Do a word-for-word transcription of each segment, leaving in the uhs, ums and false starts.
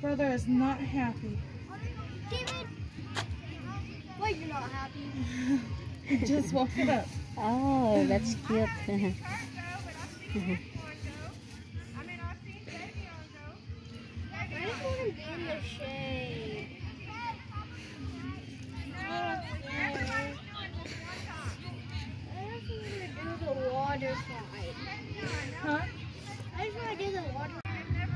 brother is not happy. David! Why you're not happy? He just woke up. Oh, that's cute. I just want to be in the shade. I just want to do the water slide. Huh? I just want to do the water slide.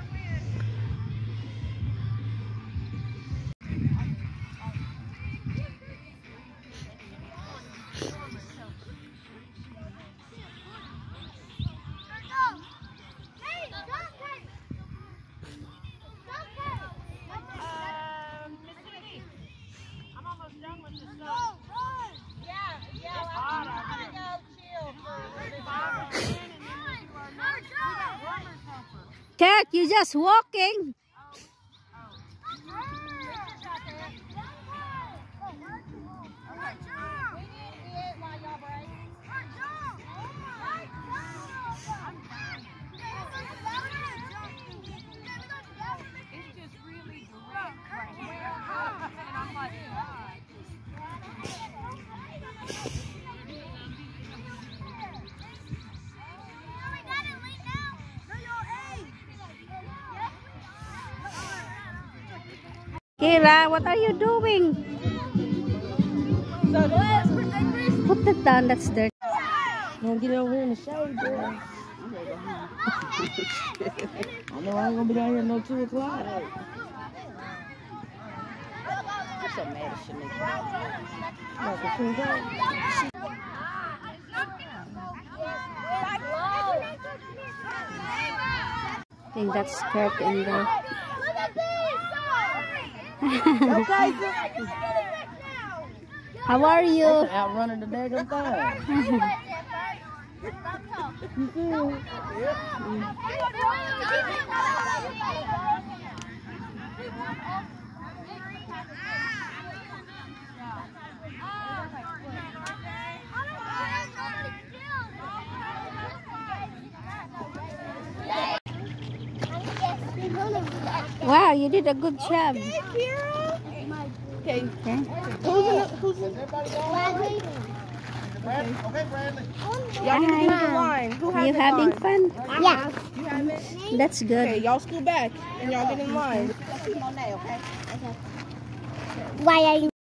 Kirk, you just walking. Kira, what are you doing? Put it down, that's dirt. Don't get over here in the shade, boy. I know I ain't gonna be down here no two o'clock. I'm so mad at Shanika. I think that's Kirk in there. How are you? Outrunning the daggone thing. You good? Wow, you did a good job. Okay. Okay. Who's in the, who's in Bradley? Okay, Bradley. Y'all need to get in line. Who has You in having line? fun? Yeah. You have it? That's good. Okay, y'all scoot back and y'all get in line. Why are you?